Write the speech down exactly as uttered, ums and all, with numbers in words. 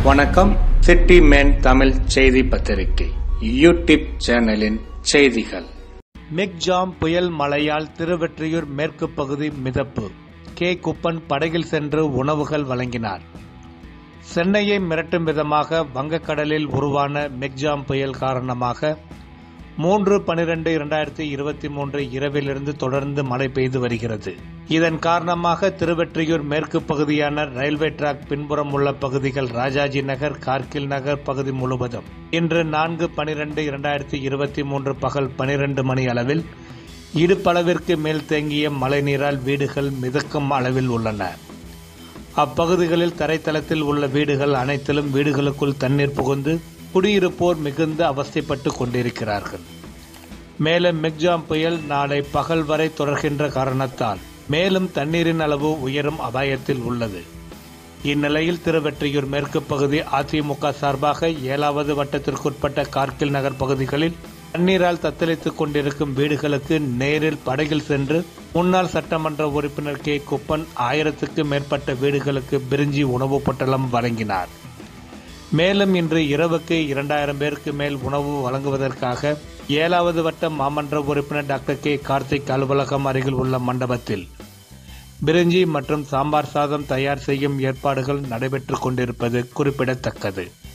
வணக்கம். City man Tamil செய்தி பத்திரிகை யூடியூப் சேனலின் செய்திகள். மெக்ஜாம் புயல் மழையால் திருவெற்றியூர் மேற்கு பகுதி மிதப்பு. கே குப்பன் படகில் சென்று உணவுகள் வழங்கினார். சென்னையை மிரட்டும் விதமாக வங்கக்கடலில் உருவான மெக்ஜாம் புயல் காரணமாக மூன்று பனிரெண்டு இரண்டாயிரத்தி இருபத்தி மூன்று இரவிலிருந்து தொடர்ந்து மழை பெய்து வருகிறது. இதன் காரணமாக திருவெற்றியூர் மேற்கு பகுதியான ரயில்வே டிராக் பின்புறம் உள்ள பகுதிகள் ராஜாஜி நகர், கார்கில் நகர் பகுதி முழுவதும் இன்று நான்கு பனிரெண்டு இரண்டாயிரத்தி இருபத்தி மூன்று பகல் பனிரெண்டு மணி அளவில் இடுப்பளவிற்கு மேல் தேங்கிய மழைநீரால் வீடுகள் மிதக்கும் அளவில் உள்ளன. அப்பகுதிகளில் தரைத்தளத்தில் உள்ள வீடுகள் அனைத்திலும் வீடுகளுக்குள் தண்ணீர் புகுந்து குடியிருப்போர் மிகுந்த அவஸ்தைப்பட்டு கொண்டிருக்கிறார்கள். மேலும் மெக்ஜாம் புயல் நாளை பகல் வரை தொடர்கின்ற காரணத்தால் மேலும் தண்ணீரின் அளவு உயரும் அபாயத்தில் உள்ளது. இந்நிலையில் திருவெற்றியூர் மேற்கு பகுதி அதிமுக சார்பாக ஏழாவது வட்டத்திற்குட்பட்ட கார்கில் நகர் பகுதிகளில் தண்ணீரால் தத்தளித்துக் கொண்டிருக்கும் வீடுகளுக்கு நேரில் படகில் சென்று முன்னாள் சட்டமன்ற உறுப்பினர் கே குப்பன் ஆயிரத்துக்கு மேற்பட்ட வீடுகளுக்கு பிரிஞ்சி உணவு பொட்டலம் வழங்கினார். மேலும் இன்று இரவுக்கு இரண்டாயிரம் பேருக்கு மேல் உணவு வழங்குவதற்காக ஏழாவது வட்ட மாமன்ற உறுப்பினர் டாக்டர் கே கார்த்திக் அலுவலகம் அருகில் உள்ள மண்டபத்தில் பிரிஞ்சி மற்றும் சாம்பார் சாதம் தயார் செய்யும் ஏற்பாடுகள் நடைபெற்றுக் கொண்டிருப்பது குறிப்பிடத்தக்கது.